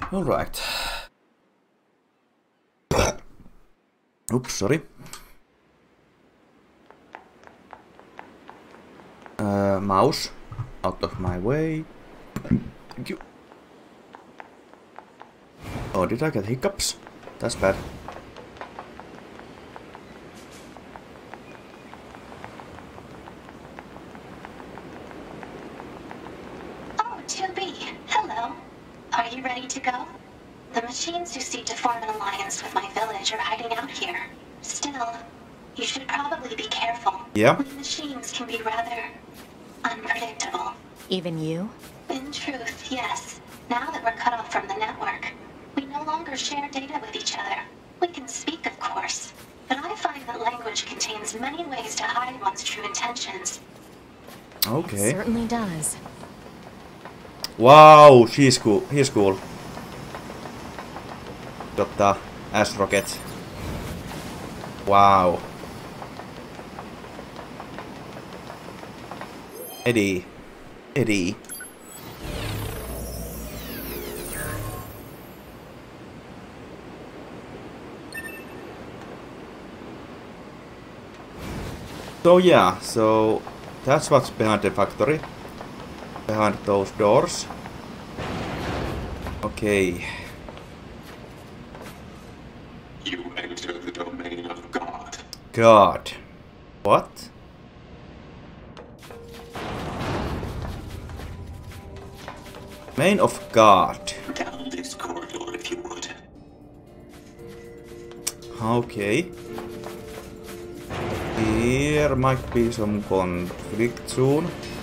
Alright. Oops, sorry. Mouse. Out of my way. Thank you. Oh, did I get hiccups? That's bad. Oh, 2B. Hello. Are you ready to go? The machines who seek to form an alliance with my village are hiding out here. Still, you should probably be careful. Yeah. The machines can be rather unpredictable. Even you? In truth, yes. Now that we're cut off from the network, we no longer share data with each other. We can speak, of course, but I find that language contains many ways to hide one's true intentions. Okay. It certainly does. Wow, she's cool. He's cool. Ass rocket. Wow. Eddie. So yeah, so that's what's behind the factory. Behind those doors. Okay. You enter the domain of God. God. What? Domain of God. Down this corridor if you would. Okay. Here might be some conflict soon.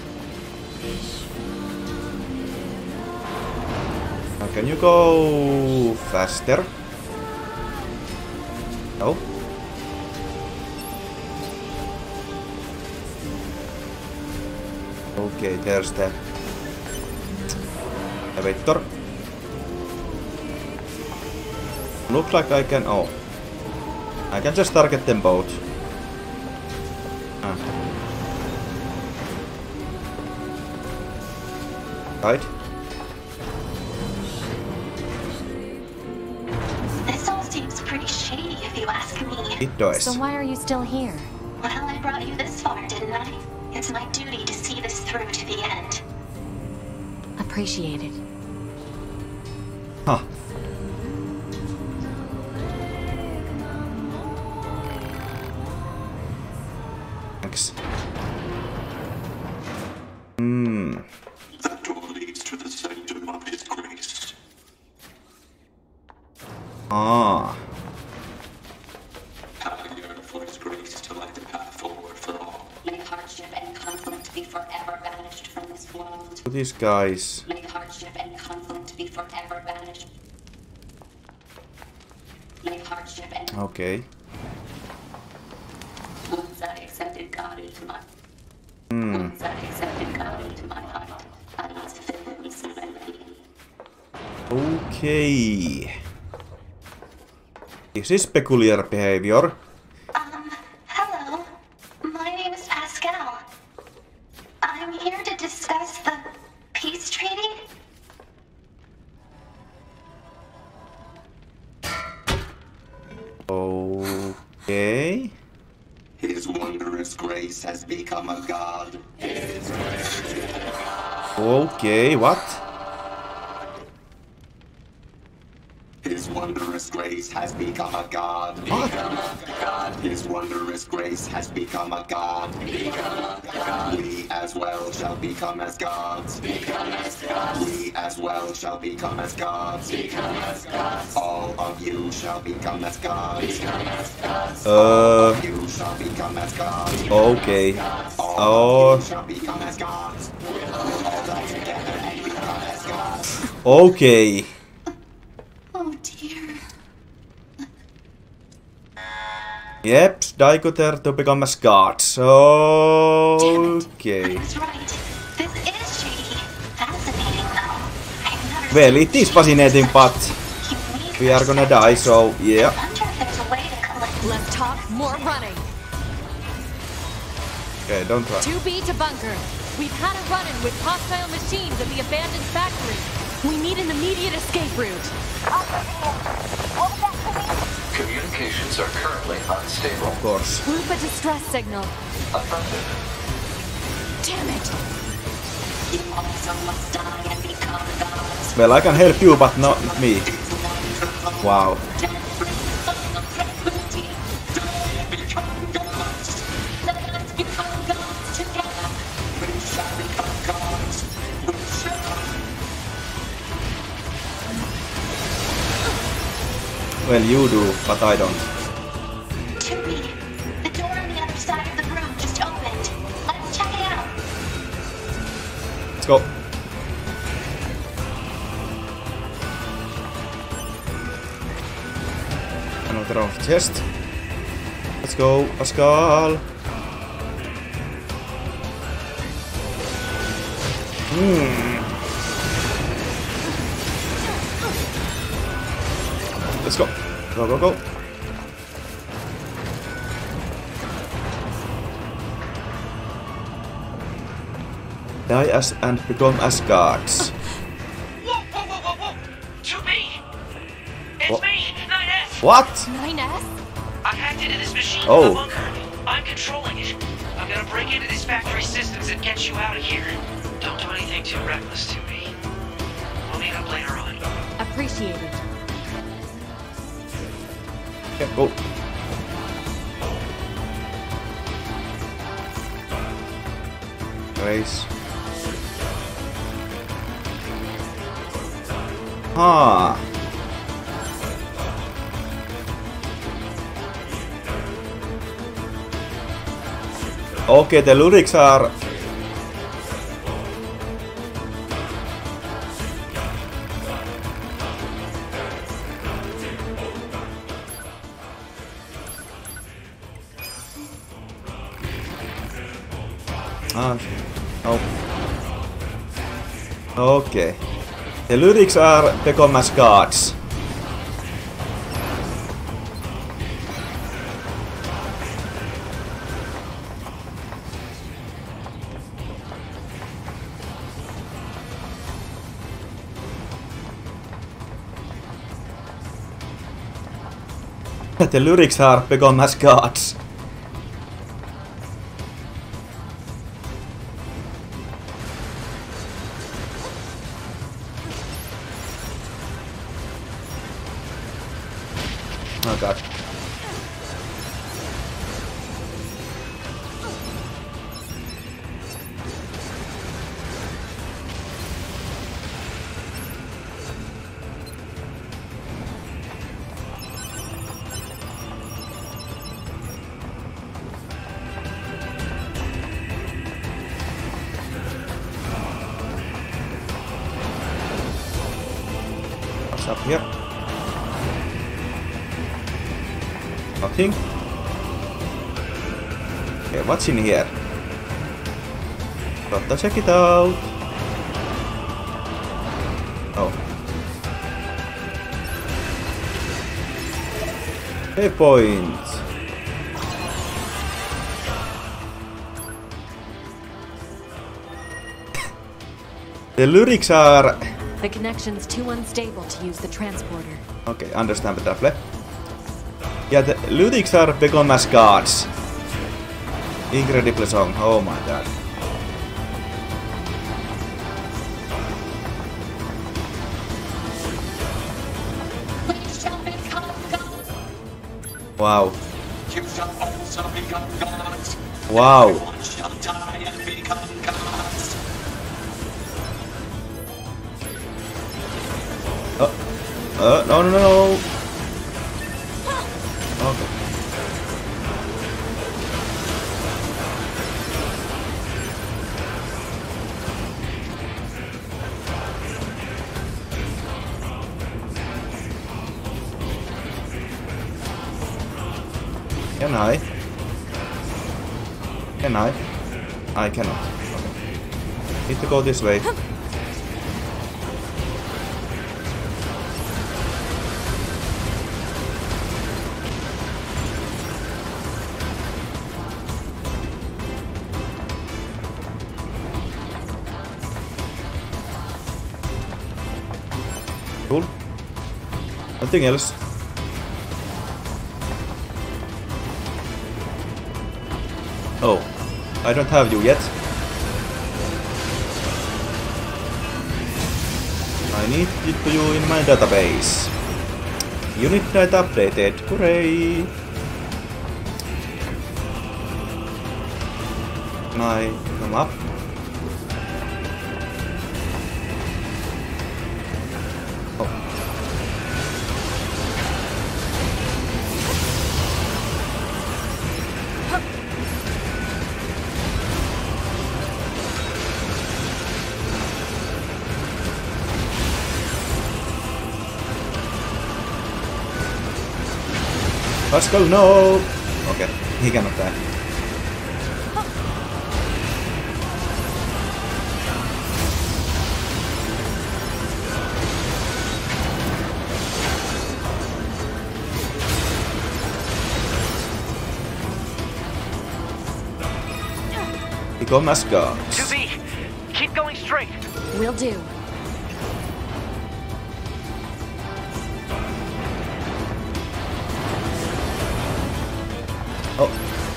Now can you go faster? No? Okay, there's the elevator. Looks like I can... oh. I can just target them both. Right. This all seems pretty shady if you ask me. It does. So why are you still here? Well, I brought you this far, didn't I? It's my duty to see this through to the end. Appreciated. Huh. Thanks. That door leads to the sanctum of his grace. Ah. I yearn for his grace to light the path forward for all. May hardship and conflict be forever banished from this world. So these guys. May hardship and conflict be forever banished. May hardship and... Okay. Once I accepted God into my... Once I accepted God into my heart, I was filled with serenity. Okay. This is peculiar behavior. Hello. My name is Pascal. I'm here to discuss the peace treaty. Okay. His wondrous grace has become a god. Okay, what? His wondrous grace has become a god. What? His wondrous grace has become a god. We as well shall become as gods. We as well shall become as gods. All of you shall become as gods. All of you shall become as gods. Okay. All of you shall become as gods. All that together and become as gods. Okay. Oh dear. Yep, Daiko there to become a gods. Okay. I was right. This is shady. Fascinating though. I've never Well, it is fascinating, but we are gonna die, so yeah. I wonder if there's a way to collect... Less talk, more running. Okay, don't try. 2B to bunker. We've had a run-in with hostile machines at the abandoned factory. We need an immediate escape route. Communications are currently unstable. Of course. Loop a distress signal. Affirmative. Damn it! You also must die and become gods. Well, I can help you, but not me. Wow. Well, you do, but I don't. Tui, the door on the other side of the room just opened. Let's check it out. Let's go. Another off chest. Let's go, Pascal. Let's go. Go, go, go. Die as and become as gods. Whoa, whoa, whoa, whoa, whoa! To me! It's What? me, 9S! What? 9S? I hacked into this machine Oh. in the bunker. I'm controlling it. I'm gonna break into these factory systems and get you out of here. Don't do anything too reckless to me. We'll meet up later on. Appreciated. Yeah, go. Race. Ah. Okay, the lyrics are... Ah, oh. Okay. The lyrics are become as gods. The lyrics are become as gods. Oh god. What's up here? Nothing. Okay, what's in here? Gotta check it out. Oh. Hey, point. The lyrics are... The connection's too unstable to use the transporter. Okay, understand better. Yeah, the lyrics are become as gods. Incredible song, oh my god. We shall become gods. Wow. You shall also become gods. Wow. Everyone shall die and become gods. No, no, no. Okay. Can I? Can I? I cannot. Okay. Need to go this way. Cool. Nothing else. Oh, I don't have you yet. I need to put you in my database. Unit data updated. Hooray! Can I come up? Oh. Pascal, no! Okay, he cannot die. Become as gods. 2B, keep going straight. Will do. Oh.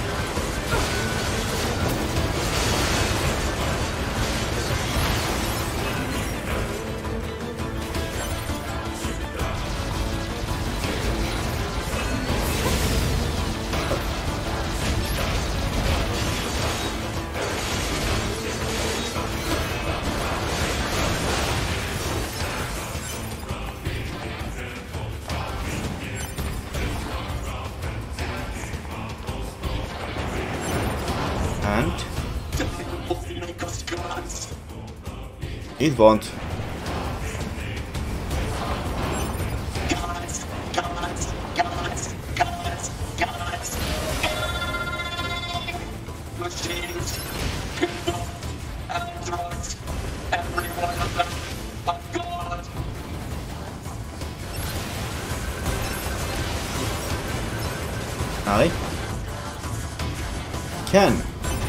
And Make us gods. it won't. Gods, gods, gods, gods, gods. Machines, people, androids, every one of them, a god. I can.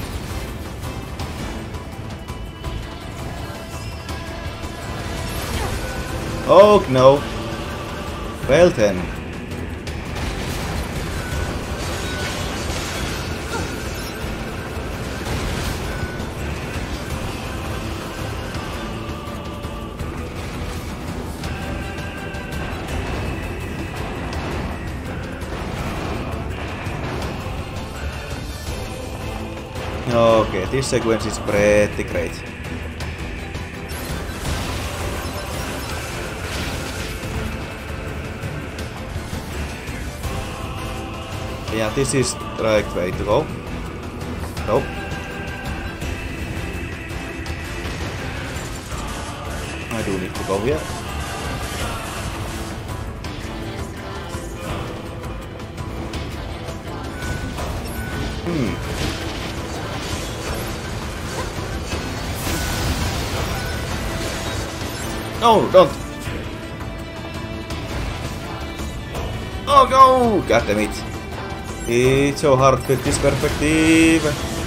Oh no. Well then. Okay, this sequence is pretty great. Yeah, this is the right way to go. Nope. I do need to go here. No, don't! Oh no! God damn it! It's so hard with this perspective.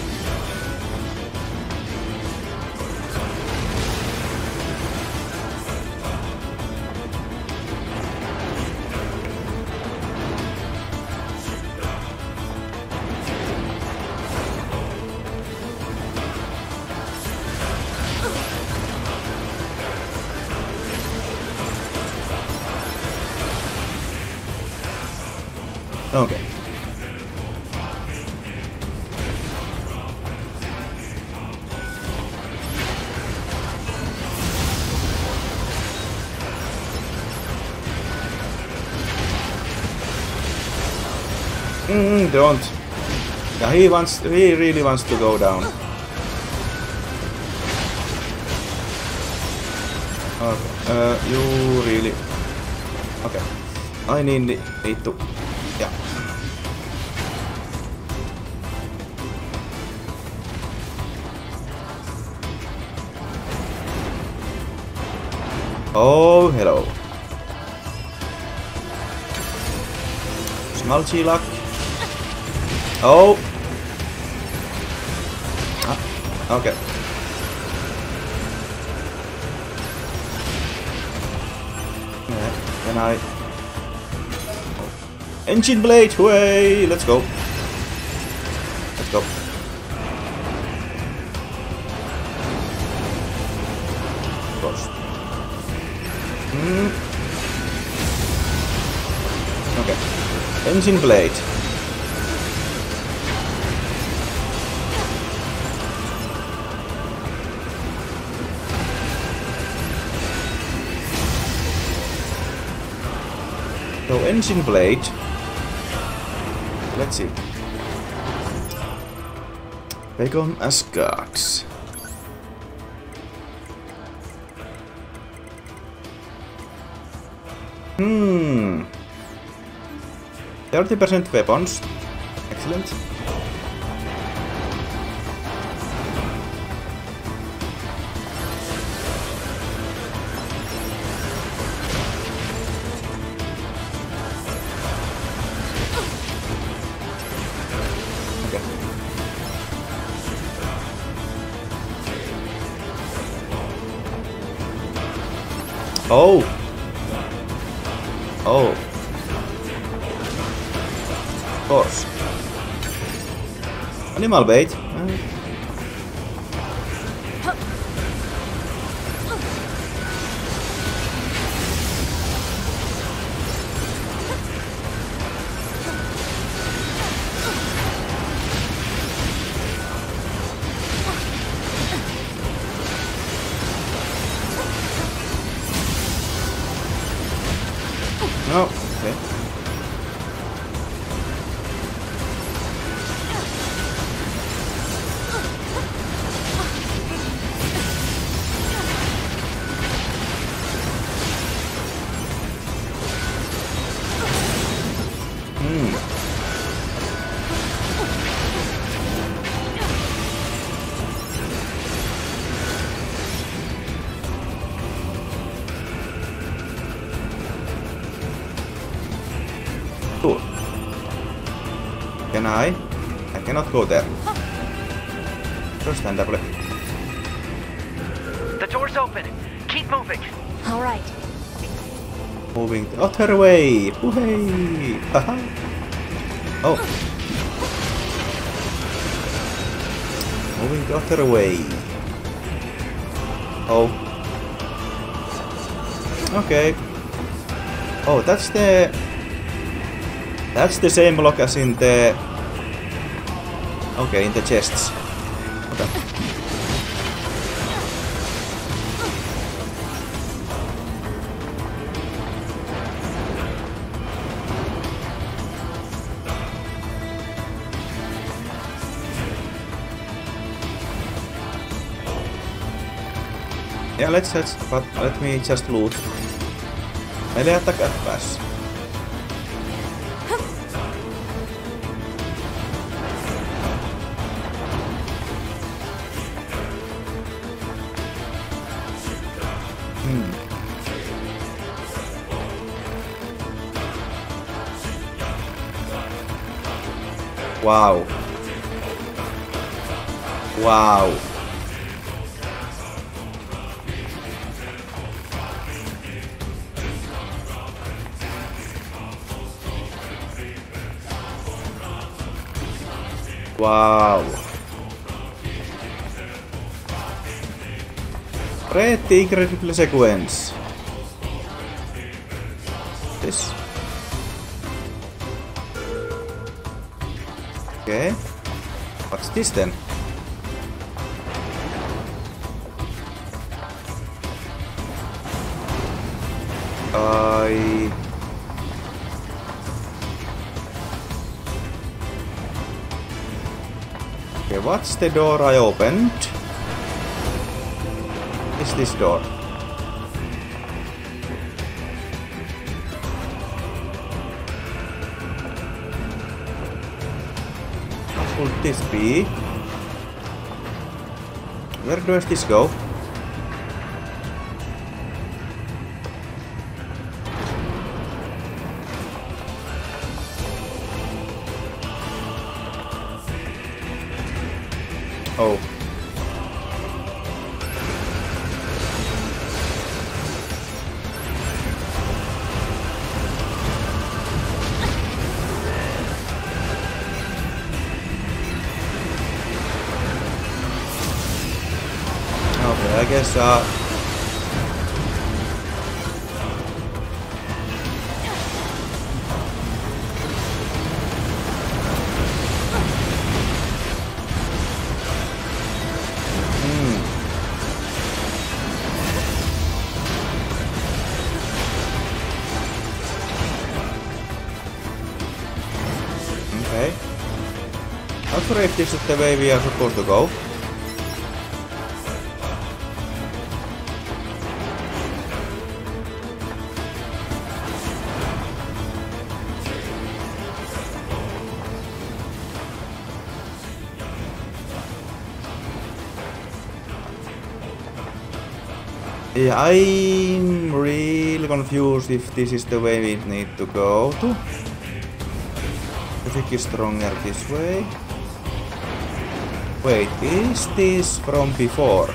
Okay. Don't. Yeah, he really wants to go down. Okay, you really... Okay. I need to... Yeah. Oh, hello. Small luck. Oh. Ah, okay. Can I? Engine blade, way! Let's go. Let's go. Of course. Okay. Engine blade. So engine blade. Let's see. Become as gods. 30% weapons. Excellent. Okay. Oh. Oh. Of course. Animal bait. Oh, okay. Cool. Can I? I cannot go there. Understandable. The door's open. Keep moving. All right. Moving the other way. Hooray! Haha. Oh. Moving the other way. Oh. Okay. Oh, that's the same block as in the... Okay, in the chests. Okay. Yeah, but let me just loot. Melee attack at pass. Wow. Wow. Wow. Pretty incredible sequence. This. Okay. What's this then? Okay, what's the door I opened? Is this door? What would this be? Where does this go? Oh. guess okay. Not sure if this is the way we are supposed to go. Yeah, I'm really confused if this is the way we need to go to. The trick is stronger this way. Wait, is this from before?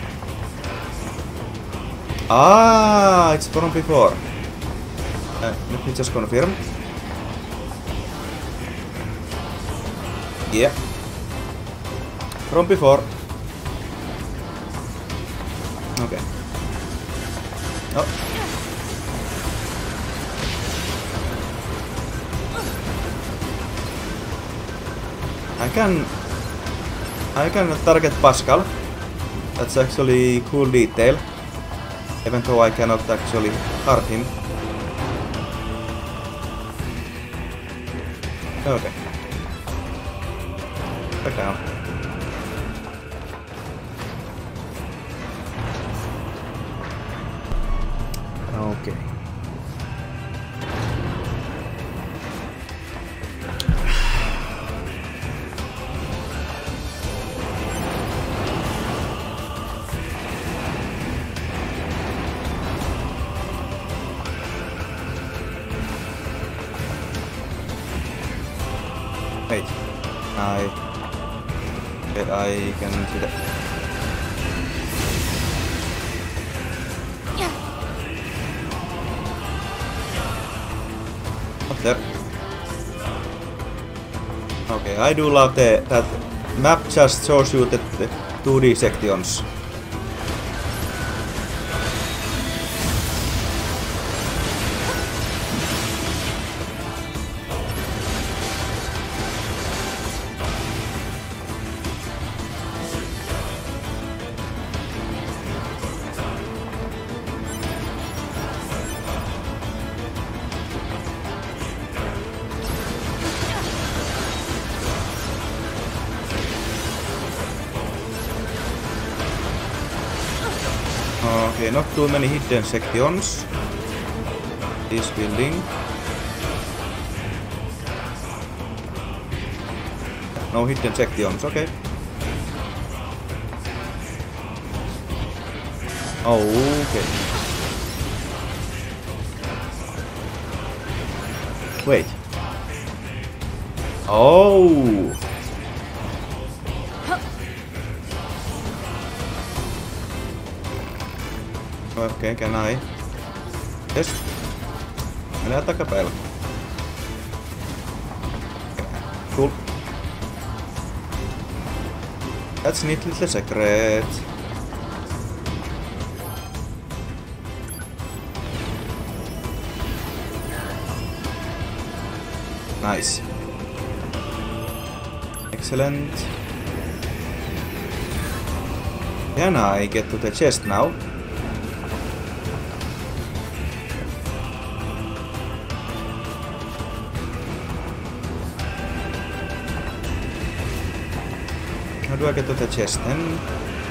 Ah, it's from before. Let me just confirm. Yeah. From before. Okay. Oh. I can target Pascal. That's actually a cool detail. Even though I cannot actually hurt him. Okay. Back down. Okay. Wait. I can see that. Up there. Okay, I do love that map just shows you the 2D sections. Okay, not too many hidden sections. This building. No hidden sections, okay. Oh, okay. Wait. Oh! Okay, can I? Yes. Mennään takapäin. Cool. That's neat little secret. Nice. Excellent. Can I get to the chest now? How do I get to the chest then?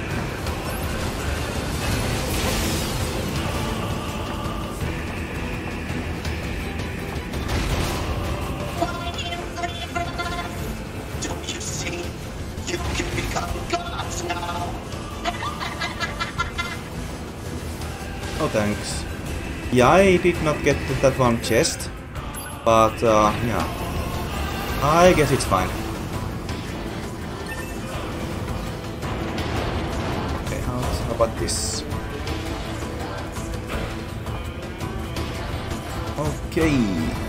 Don't you see? You can become gods now. Oh, thanks. Yeah, I did not get to that one chest, but yeah, I guess it's fine. Okay, how about this? Okay.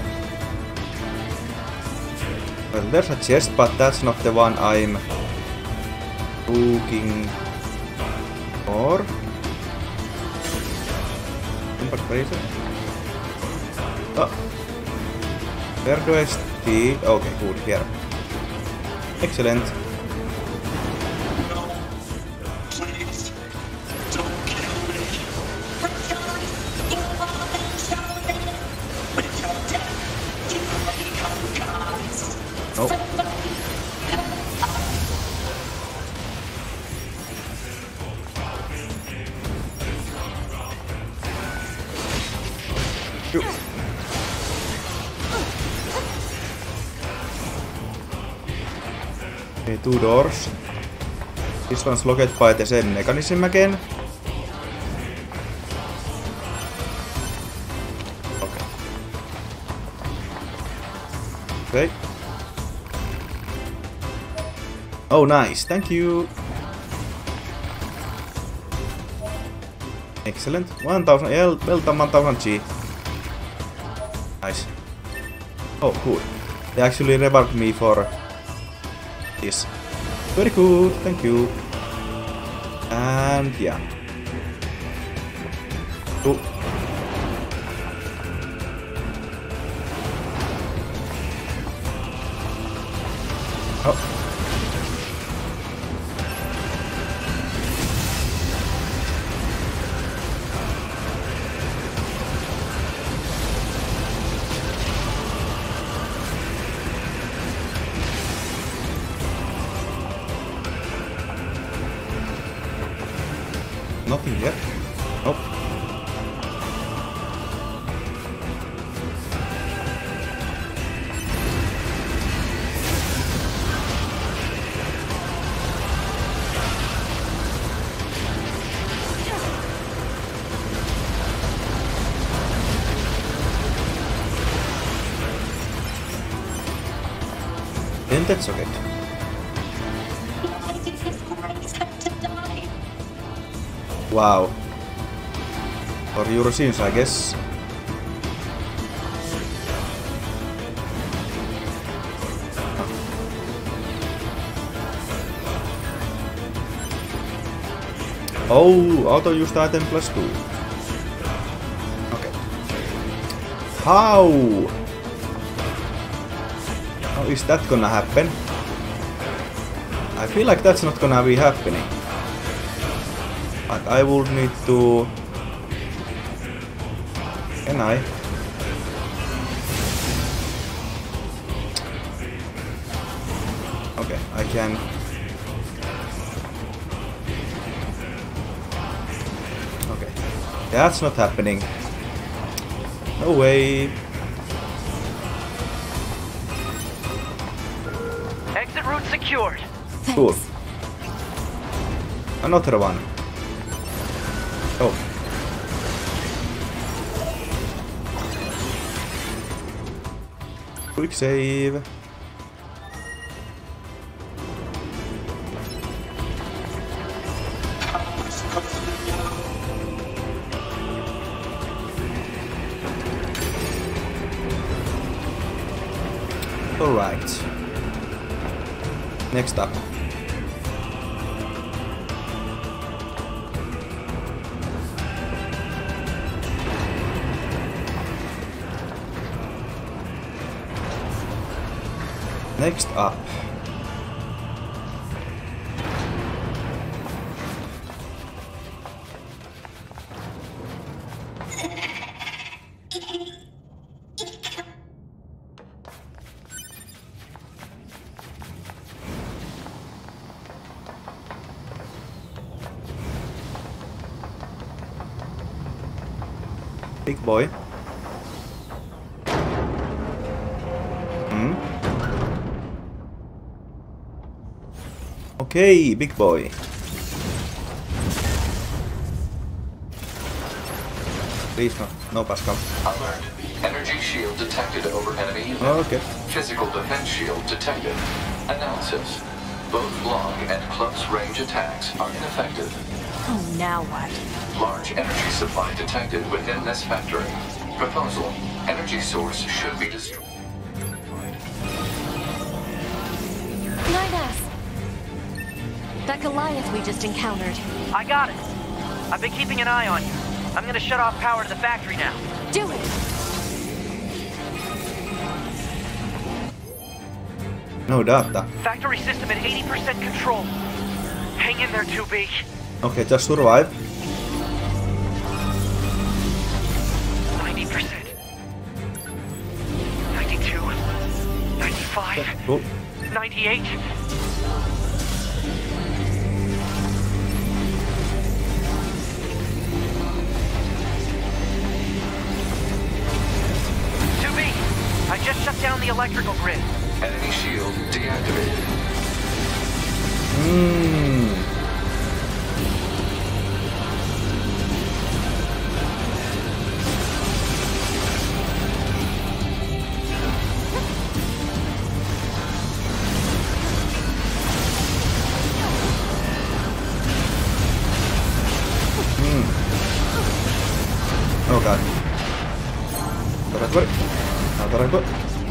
Well, there's a chest, but that's not the one I'm looking for. but crazy. Oh. Where do I steal? Okay, good, here. Excellent. Please, don't kill me. With your death, you become gods. Nope. Shoot. Okay, 2 doors. This one's locked by the same mechanism again. Okay. Okay. Oh, nice. Thank you. Excellent. 1000. Yeah, well done, 1000 G. Nice. Oh, cool. They actually rewarded me for this. Very good, thank you. And yeah. Oh. Oh. Nothing yet. Nope. Then that's okay. Wow. For your sins, I guess. Oh, auto-used item plus 2. Okay. How? How is that gonna happen? I feel like that's not gonna be happening. But I would need to... Can I? Okay, I can... Okay. That's not happening. No way. Exit route secured. Cool. Another one. Oh. Quick save. All right. Next up. Next up. Big boy. Okay, big boy. Please no Pascal. Alert. Energy shield detected over enemy unit. Okay. Physical defense shield detected. Analysis. Both long and close range attacks are ineffective. Oh, now what? Large energy supply detected within this factory. Proposal. Energy source should be destroyed. That Goliath we just encountered. I got it. I've been keeping an eye on you. I'm gonna shut off power to the factory now. Do it! No data. Factory system at 80% control. Hang in there, 2B. Okay, just survive. 90%. 92. 95. Cool. 98. I just shut down the electrical grid. Enemy shield deactivated. Oh god. Tarakut.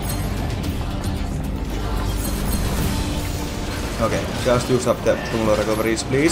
Okay, just use up the full recoveries, please.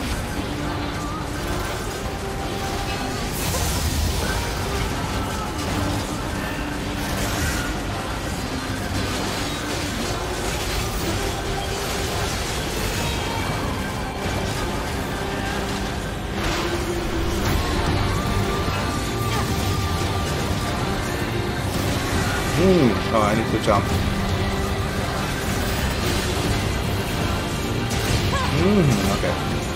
Oh, I need to jump. Okay.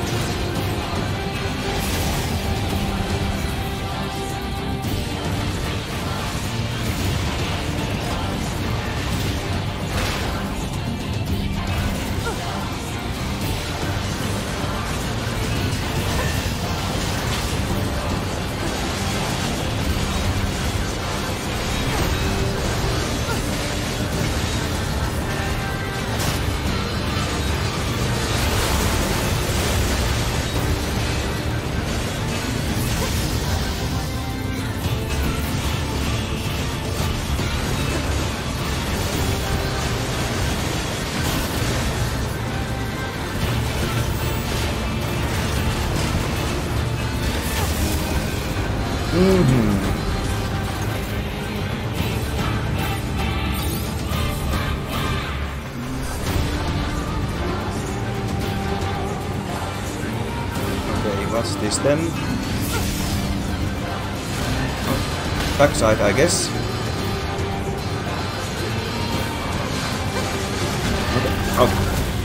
Okay, what's this then? Backside, I guess. Okay. Oh.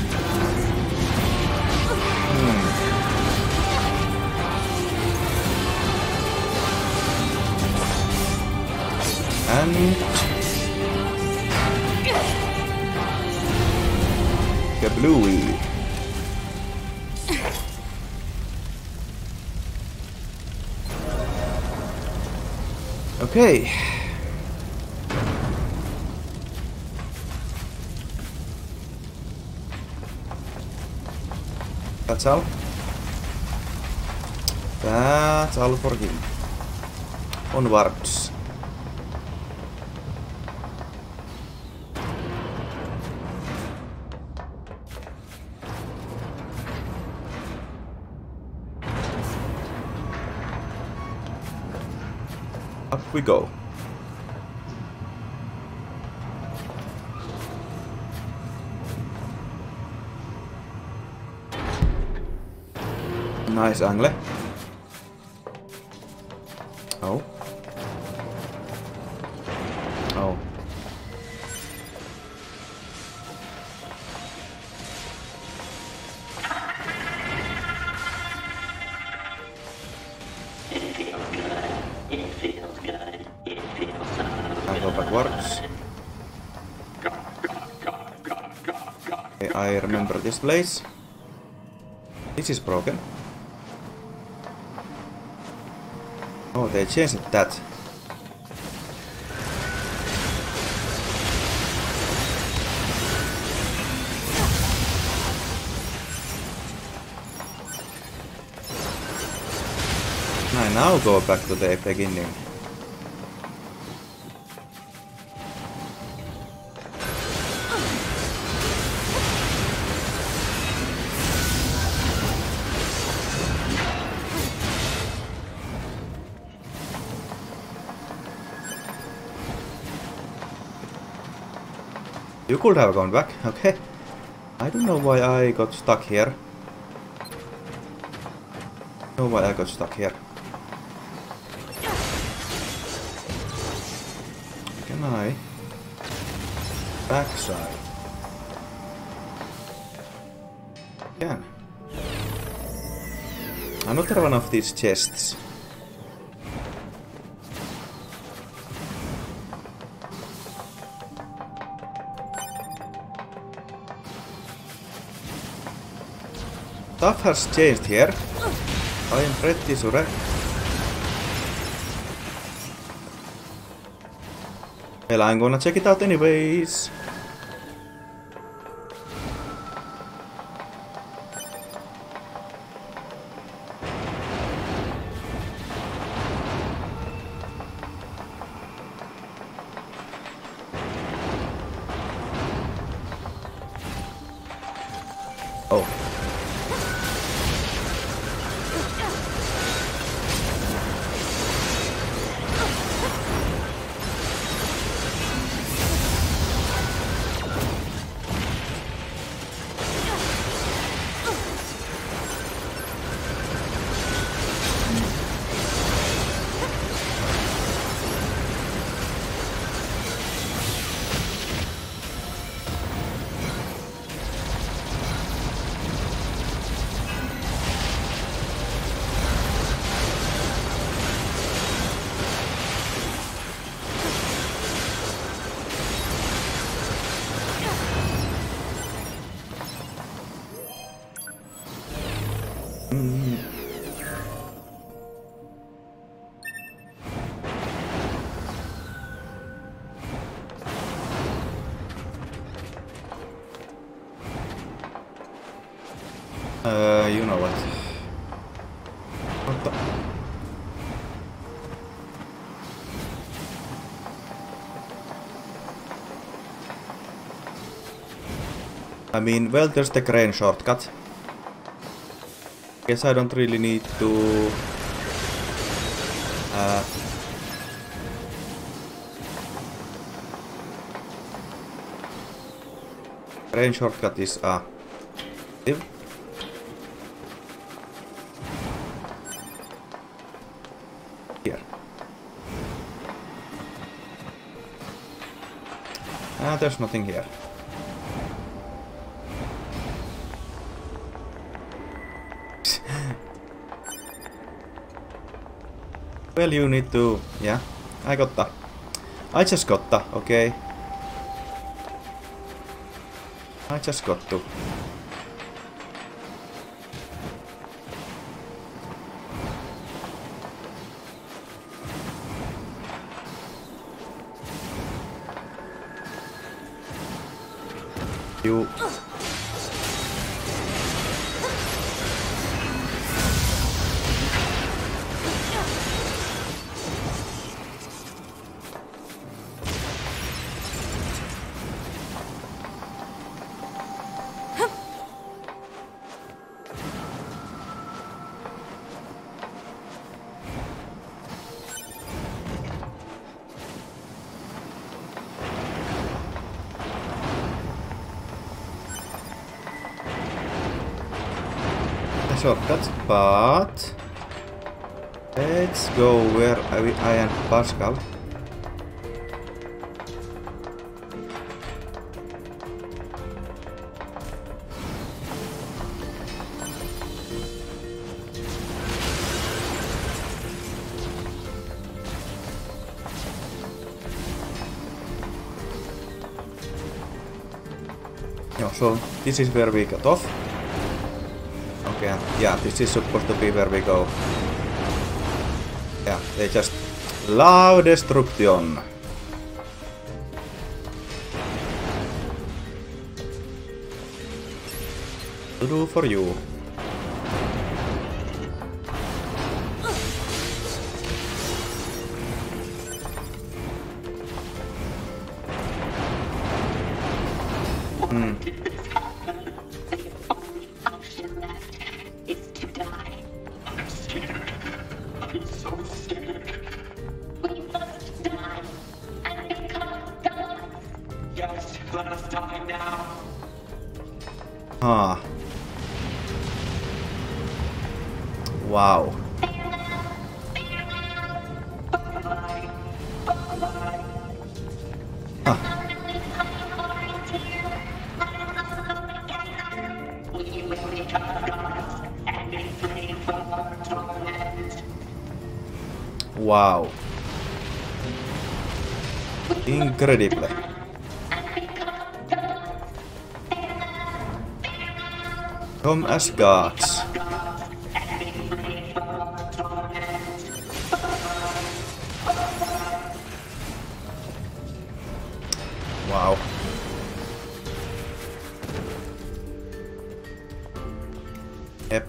And kablooey. Okay. That's all. That's all for him. Onwards. Up we go. Nice angle. Oh. Oh. I go backwards. Okay, I remember this place. This is broken. Oh, they changed that. I now go back to the beginning. You could have gone back, okay. I don't know why I got stuck here. Can I? Backside. Can. Another one of these chests. Stuff has changed here. I am pretty sure. Well, I'm gonna check it out anyways. Oh. You know what? What the? I mean, well, there's the crane shortcut. Guess I don't really need to... crane shortcut is... here. There's nothing here. Well, you need to... Yeah, I just got the, okay. I just got to. You... shortcut, but let's go where I am Pascal. So this is where we got off. Okay, yeah, this is supposed to be where we go. Yeah, they just love destruction. To do for you. Let us Ah. Wow. Wow. Incredible. Come as gods. Wow. Yep.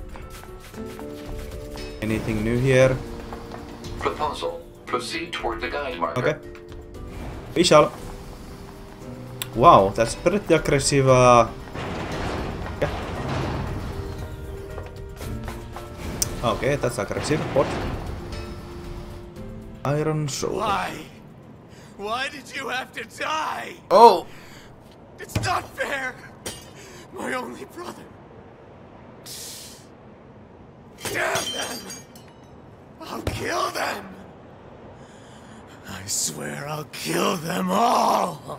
Anything new here? Proposal. Proceed toward the guide marker. Okay. We shall. Wow, that's pretty aggressive. Yeah. Okay, that's aggressive. What? Iron Soul. Why? Why did you have to die? Oh! It's not fair! My only brother. Damn them! I'll kill them! I swear I'll kill them all!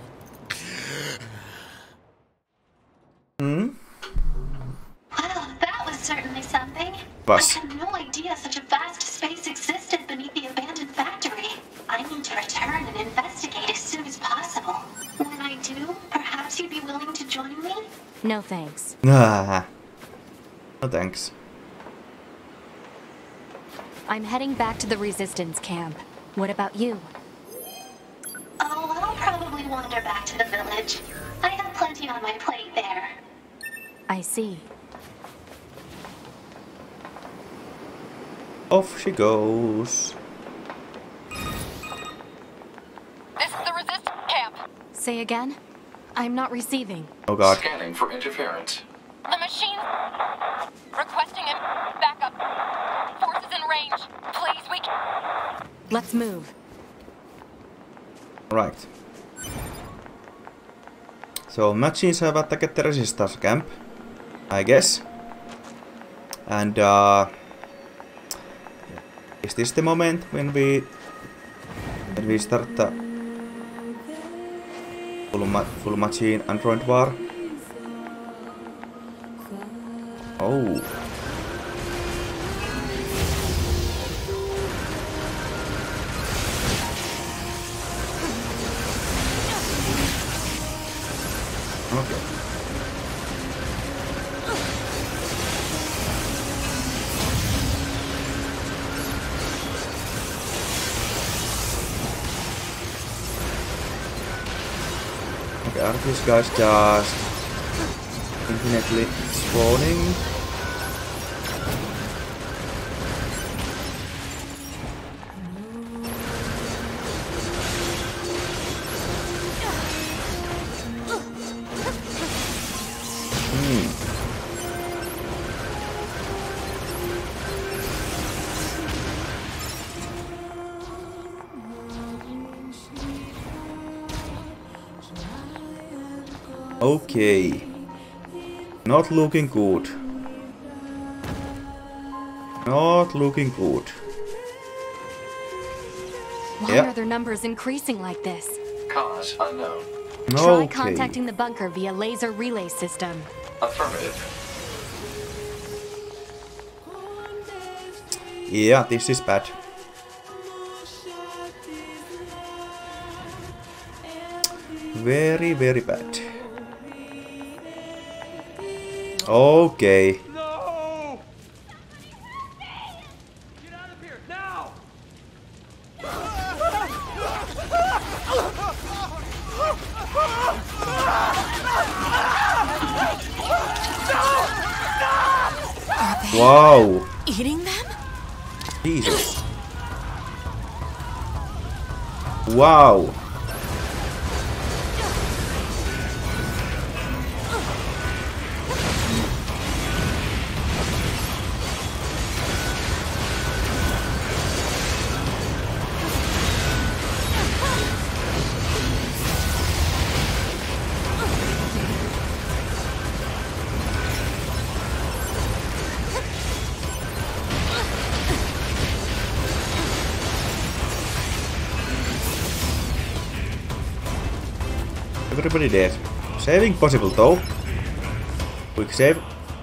Hmm? Wow, that was certainly something. Bus. I had no idea such a vast space existed beneath the abandoned factory. I need to return and investigate as soon as possible. When I do, perhaps you'd be willing to join me? No thanks. Ah. No thanks. I'm heading back to the resistance camp. What about you? Oh, I'll probably wander back to the village. I have plenty on my plate there. I see. Off she goes. This is the resistance camp. Say again? I'm not receiving. Oh god. Scanning for interference. The machine requesting a backup. Forces in range. Please, we can... Let's move. Right. So machines have attacked the resistance camp, I guess. And is this the moment when we start the full machine android war? Oh. Okay. Okay, are these guys just infinitely spawning? Okay. Not looking good. Not looking good. Why Yep. are their numbers increasing like this? Cause unknown. Try Okay. contacting the bunker via laser relay system. Affirmative. Yeah, this is bad. Very, very bad. Okay. No! Get out of here, now! Wow. Eating them? Jesus. Wow. Everybody dead. Saving possible though. Quick save.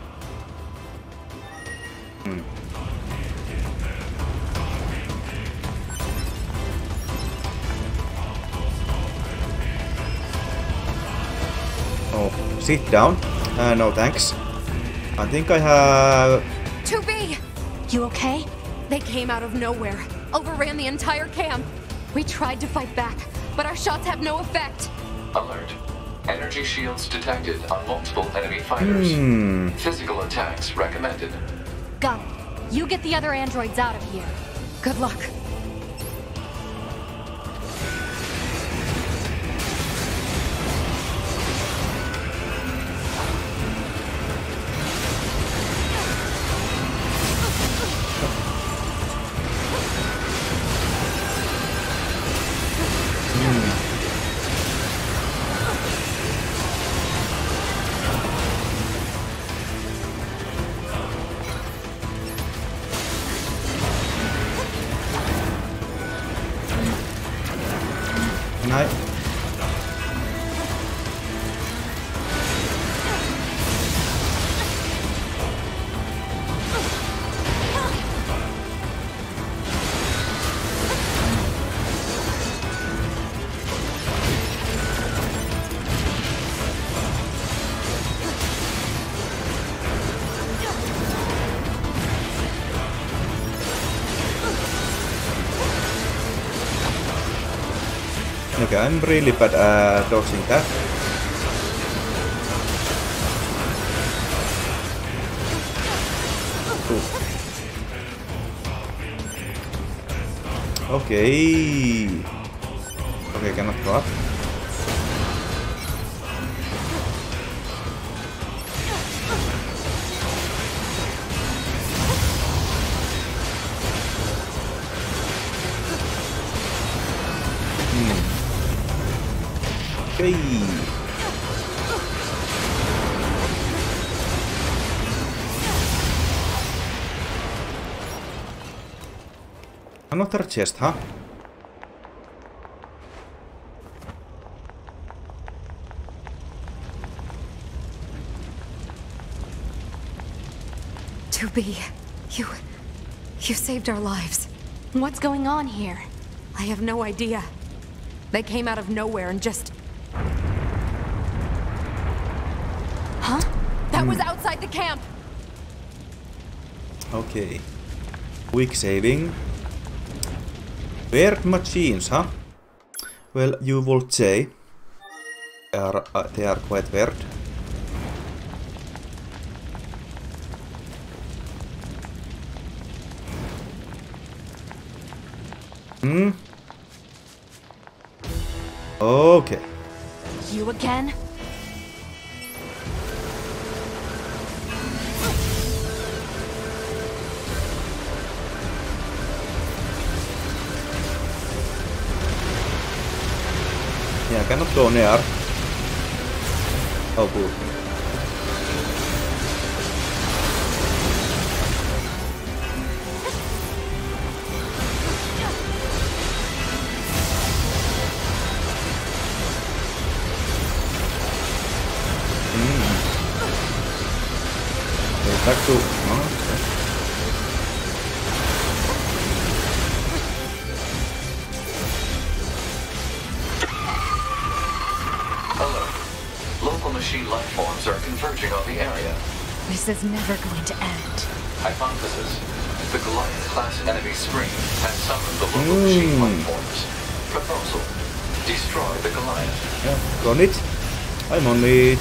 Oh, sit down. No thanks. I think I have... 2B! You okay? They came out of nowhere. Overran the entire camp. We tried to fight back, but our shots have no effect. Alert. Energy shields detected on multiple enemy fighters. Physical attacks recommended. Got it. You get the other androids out of here. Good luck. Nej. Okay, I'm really bad at dodging that. Ooh. Okay. Okay, cannot go up. Okay. Another chest, huh? You saved our lives. What's going on here? I have no idea. They came out of nowhere and just... Huh? That was outside the camp! Okay. Quick saving. Weird machines, huh? Well, you would say. They are quite weird. Okay. You again? Yeah, I cannot go near. Oh, cool. Back to... Oh, okay. Alert. Local machine life forms are converging on the area. This is never going to end. Hypothesis. The Goliath-class enemy screen has summoned the local machine life forms. Proposal. Destroy the Goliath. Yeah, on it. I'm on it.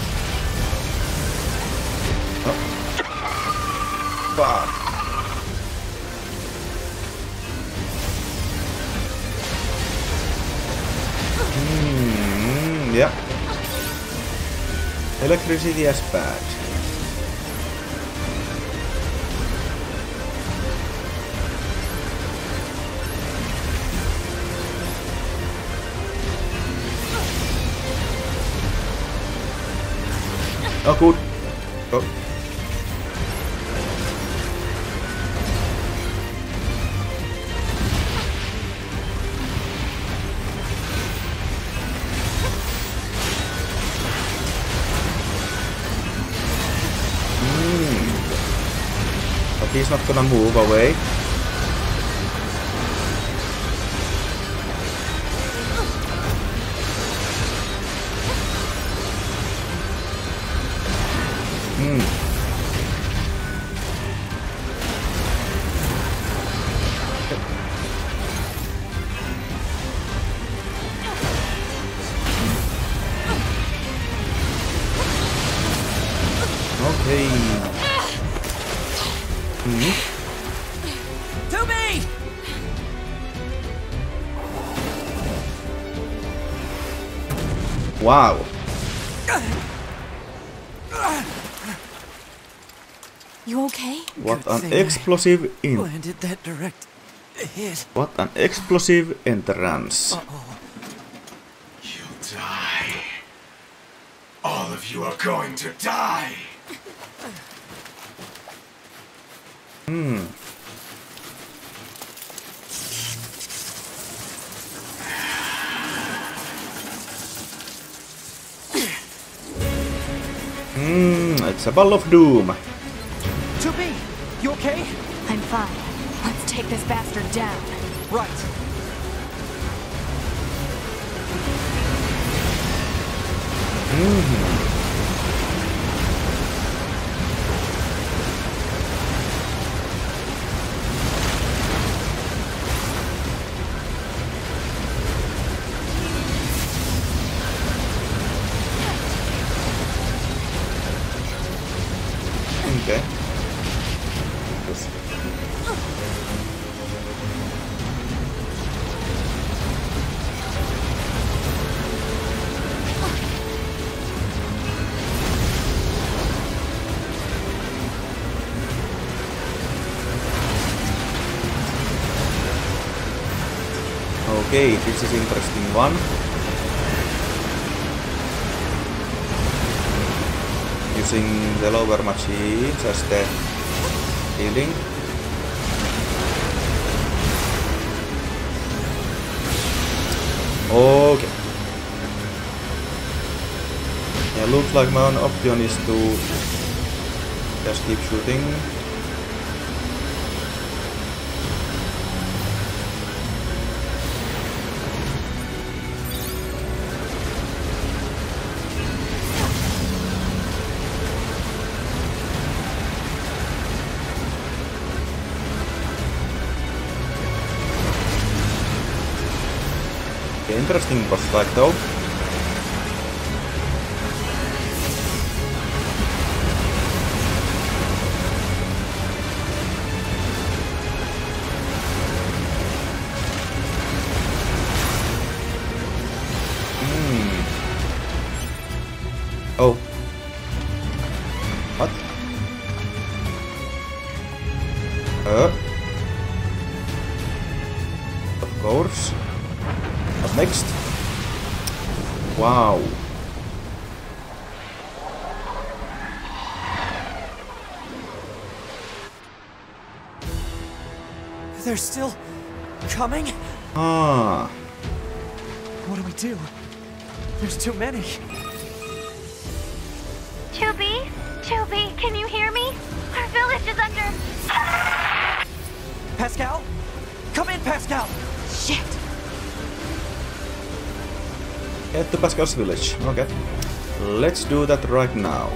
Oh. Fuck. Yeah. Electricity is bad. Oh, good. Go. he's not gonna move away. Okay. To me! Wow. You okay? What Good an thing I explosive landed that direct hit. What an explosive entrance. You'll die. All of you are going to die. It's a ball of doom. To me! You okay? I'm fine. Let's take this bastard down. Right. Okay. Yes. Okay, this is interesting one. Using the lower machines as the healing. Okay. Yeah, looks like my own option is to just keep shooting. Interesting boss fight though. Oh. What? Of course. Up next. Wow. They're still coming? Ah. What do we do? There's too many. Chubby, can you hear me? Our village is under... Pascal? Come in, Pascal! Shit! Head to Pascal's village. Okay. Let's do that right now.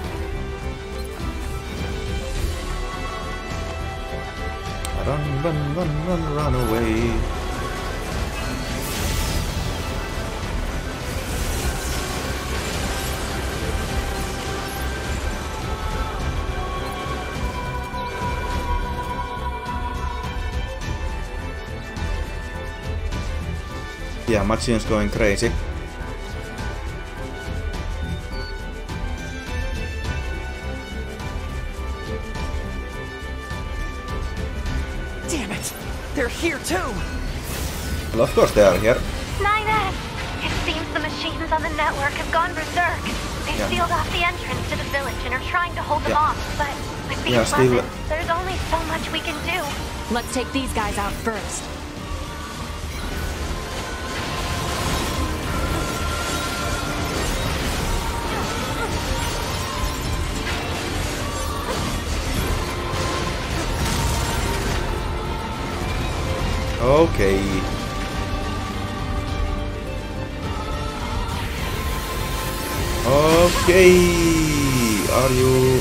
Run away. Yeah, machine's going crazy. Damn it! They're here too! Well, of course they are here. 9S! It seems the machines on the network have gone berserk. They sealed off the entrance to the village and are trying to hold them off, but with these weapons, there's only so much we can do. Let's take these guys out first. Okay. Okay. Are you...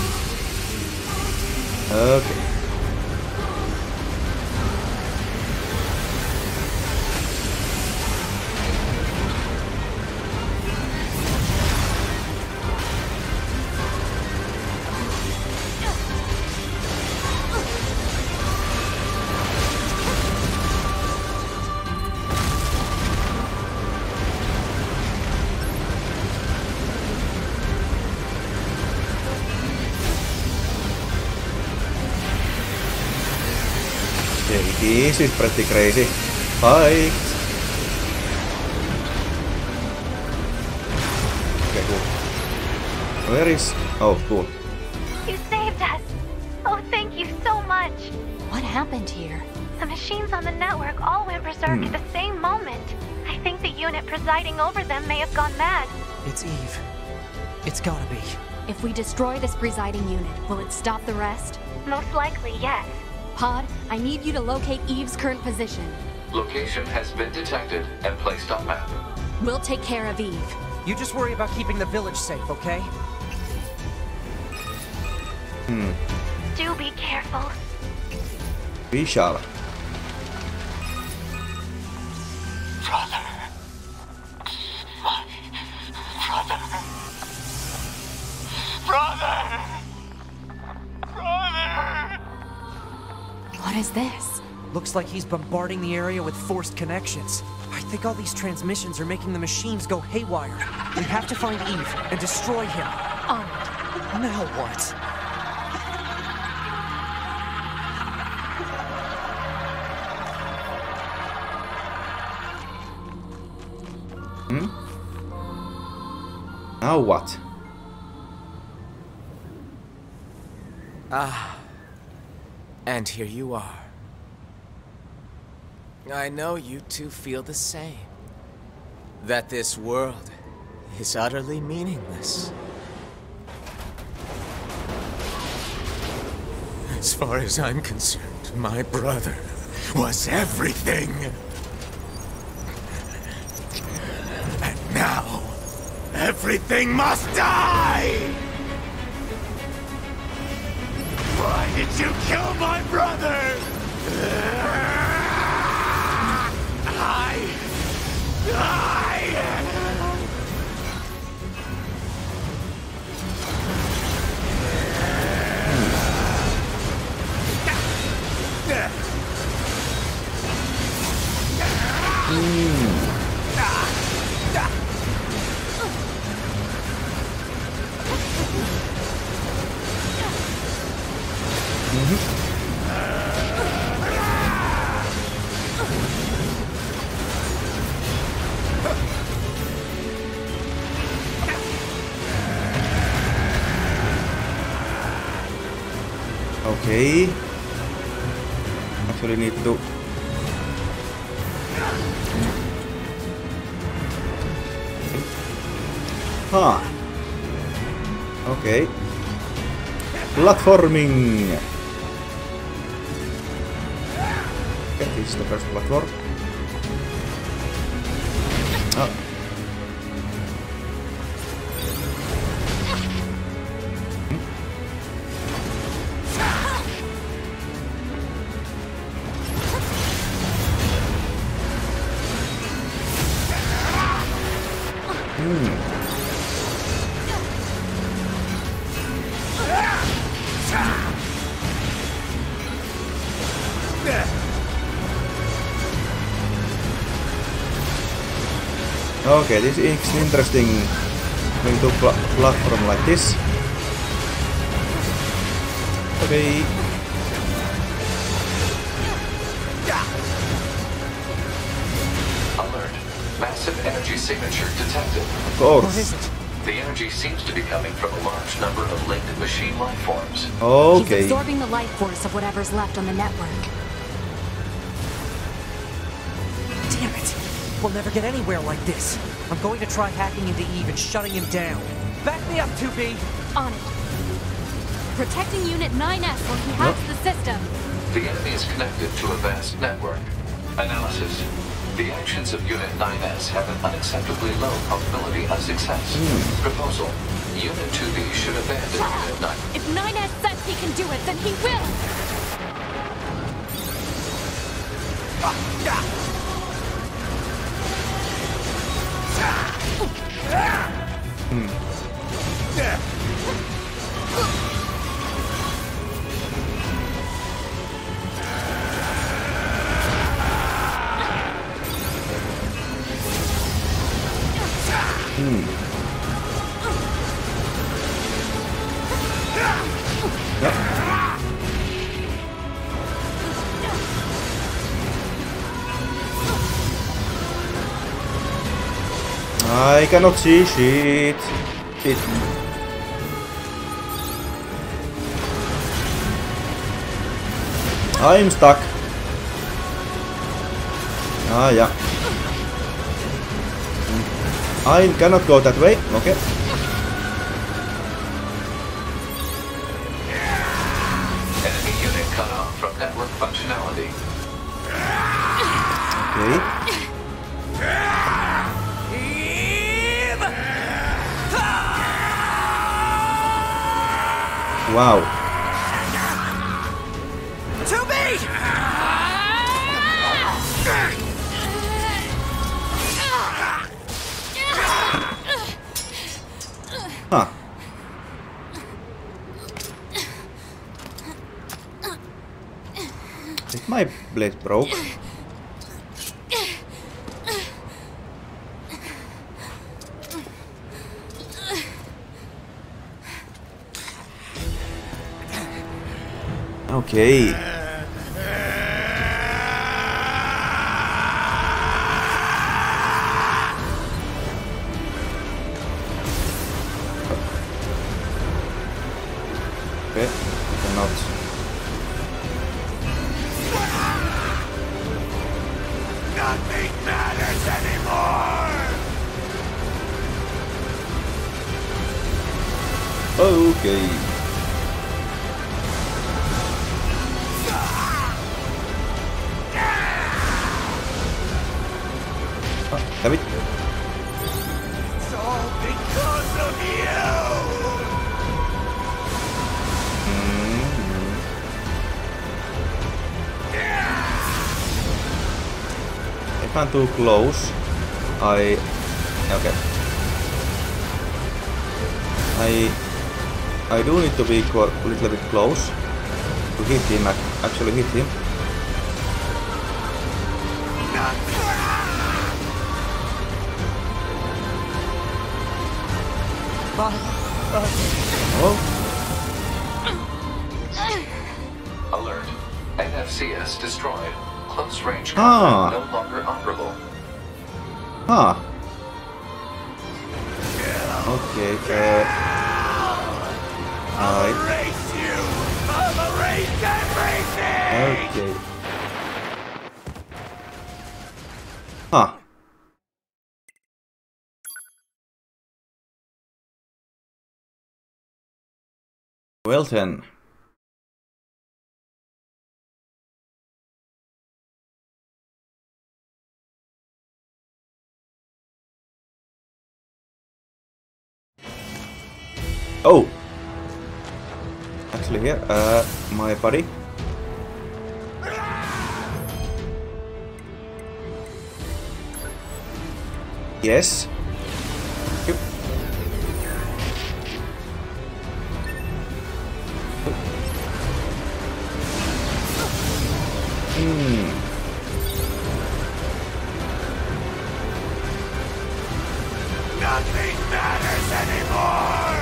Okay. This is pretty crazy. Fight! Okay, cool. Where is... Oh, cool. You saved us. Oh, thank you so much. What happened here? The machines on the network all went berserk at the same moment. I think the unit presiding over them may have gone mad. It's Eve. It's gotta be. If we destroy this presiding unit, will it stop the rest? Most likely, yes. Pod, I need you to locate Eve's current position. Location has been detected and placed on map. We'll take care of Eve. You just worry about keeping the village safe, okay? Do be careful. We shall. Brother. My brother. Brother! Brother! What is this? Looks like he's bombarding the area with forced connections. I think all these transmissions are making the machines go haywire. We have to find Eve and destroy him. Now what? Now what? And here you are. I know you two feel the same. That this world is utterly meaningless. As far as I'm concerned, my brother was everything. And now, everything must die! Why did you kill my brother? Okay. Actually need to... Huh. Okay. Platforming. Okay, this is the first platform. Oh. Okay, this is interesting. Going to platform like this. Okay. Alert. Massive energy signature detected. Of course. What is it? The energy seems to be coming from a large number of linked machine life forms. Okay. He's absorbing the life force of whatever's left on the network. Damn it! We'll never get anywhere like this. I'm going to try hacking into Eve and shutting him down. Back me up, 2B! On it. Protecting Unit 9S while he hacks the system. The enemy is connected to a vast network. Analysis. The actions of Unit 9S have an unacceptably low probability of success. Proposal. Unit 2B should abandon Unit 9. If 9S says he can do it, then he will! I cannot see shit. Shit. I'm stuck. Ah, yeah. I cannot go that way. Okay. Enemy unit cut off from network functionality. Okay. Wow. To me! Huh. If my blade broke. Okay. Okay, cannot. Nothing matters anymore! Okay. Have it. It's all because of you! If I'm too close, okay. I do need to be a little bit close to hit him. Actually hit him. Oh. Alert. NFCS destroyed. Close range combat no longer operable. Huh. Okay, I'll erase you! I'll erase everything! Okay. Huh. Well then. Oh! Actually here, my buddy. Yes. Yep. Nothing matters anymore!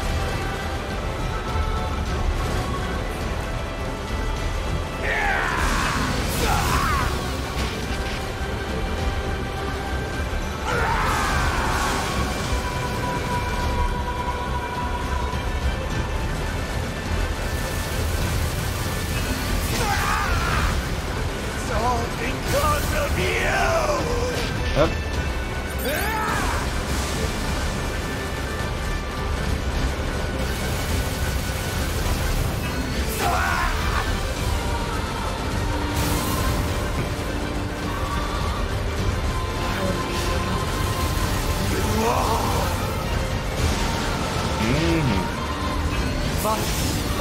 It's all because of you! Yep.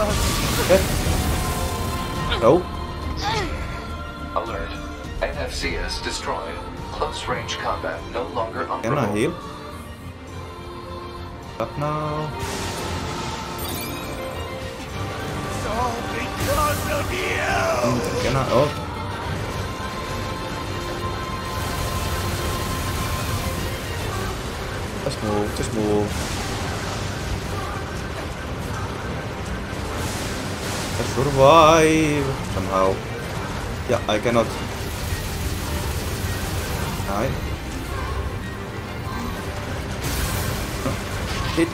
Okay. Oh. Alert. NFCS destroyed. Close range combat no longer operable. Can I heal? Up now. It's all because of you! Can I? Oh. Just move, just move. I survive somehow. Yeah, I cannot. Right. Hit.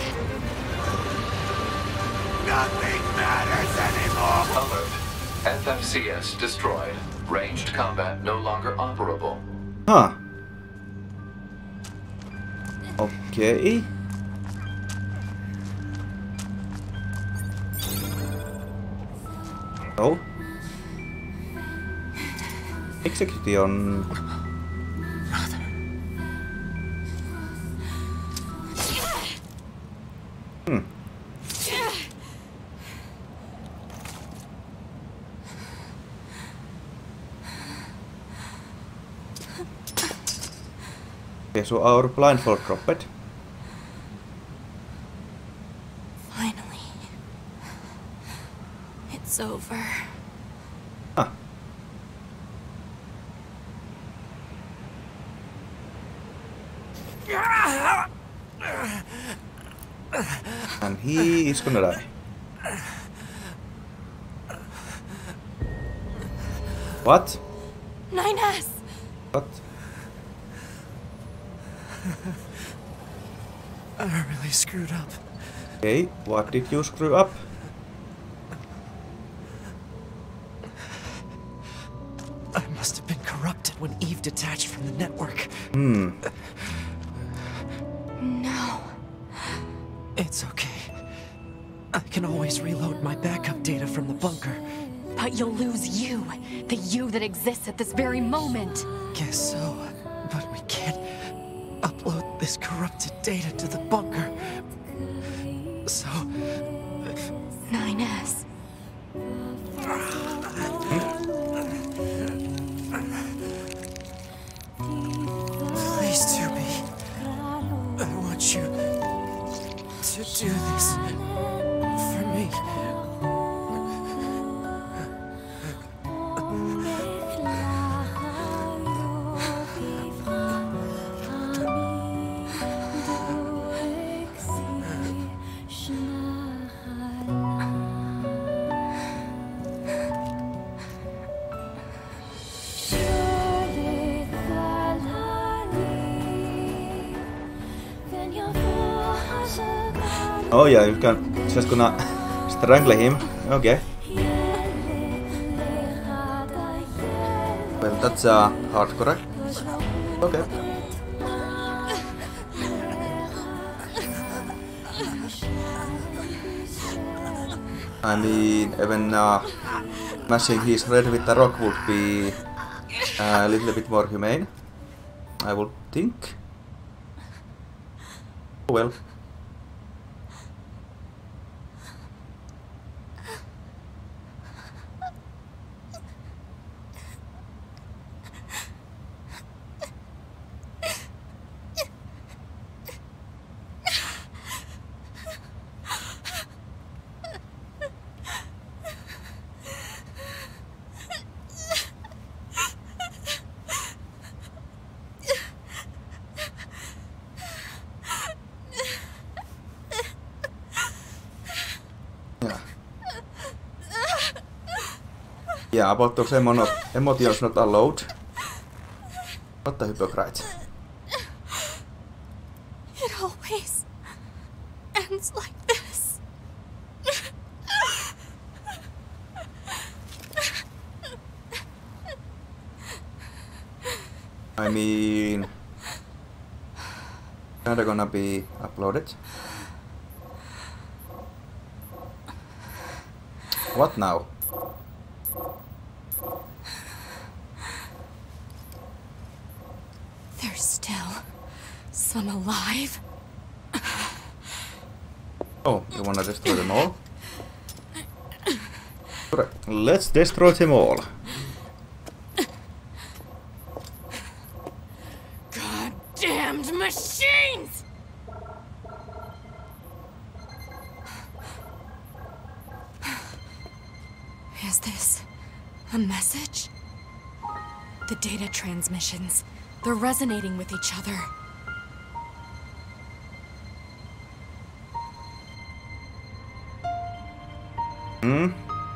Nothing matters anymore! Alert. FFCS destroyed. Ranged combat no longer operable. Huh. Okay. Oh. Execution. Hmm. Okay, so our blindfold dropped. Finally. It's over. Huh. And he is gonna die. What? 9S! What? I really screwed up. Okay, what did you screw up? I must have been corrupted when Eve detached from the network. Hmm. No. It's okay. I can always reload my backup data from the bunker. But you'll lose you. The you that exists at this very moment. Guess so. But we can't upload this corrupted data to the bunker. So... 9S. Please, 2B. I want you to do this for me. Oh yeah, you can just gonna strangle him. Okay. Well, that's hardcore. Okay. I mean, even smashing his head with the rock would be a little bit more humane, I would think. Oh well. Yeah, about those emotions not allowed. What the hypocrite. It always ends like this. I mean... Kinda gonna be uploaded. What now? There's still some alive. Oh, you wanna destroy them all? Let's destroy them all. Goddamned machines! Is this a message? The data transmissions, they're resonating with each other. Hmm?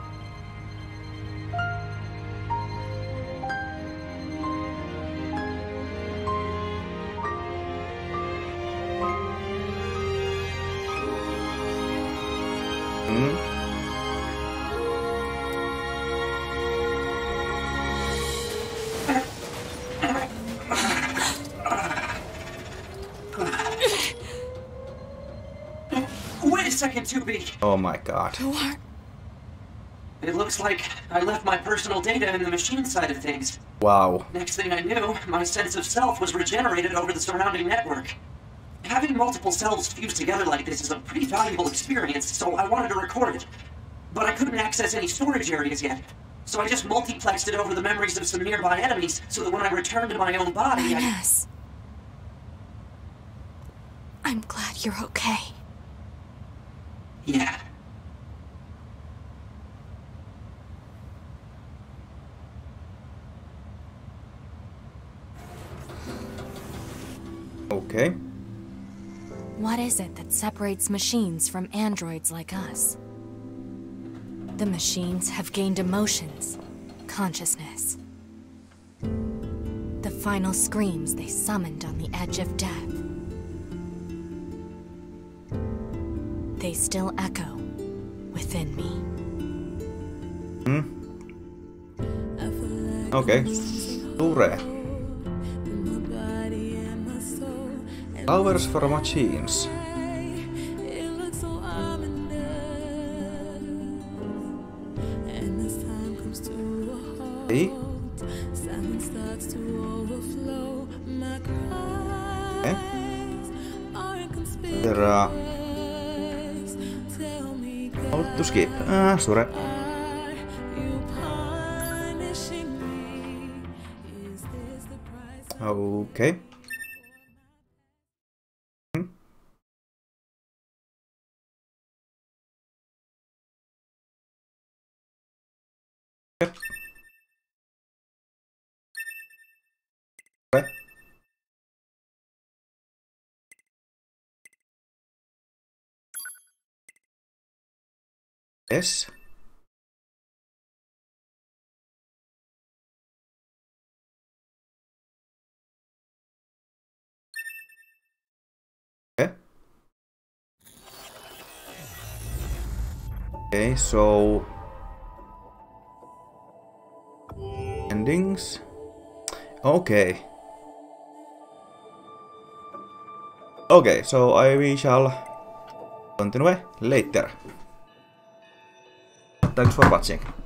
Wait a second, 2B. Oh my god. What? It looks like I left my personal data in the machine side of things. Wow. Next thing I knew, my sense of self was regenerated over the surrounding network. Having multiple selves fused together like this is a pretty valuable experience, so I wanted to record it. But I couldn't access any storage areas yet, so I just multiplexed it over the memories of some nearby enemies so that when I returned to my own body, Yes. I'm glad you're okay. Yeah. Okay. What is it that separates machines from androids like us? The machines have gained emotions, consciousness. The final screams they summoned on the edge of death. They still echo within me. Okay. Sure. Flowers for machines. Hey. Okay. There are... How to skip? Sure. Okay. Yep. Okay. Yes. Okay. Okay, so endings. Okay. Okay, so we shall continue later. Thanks for watching.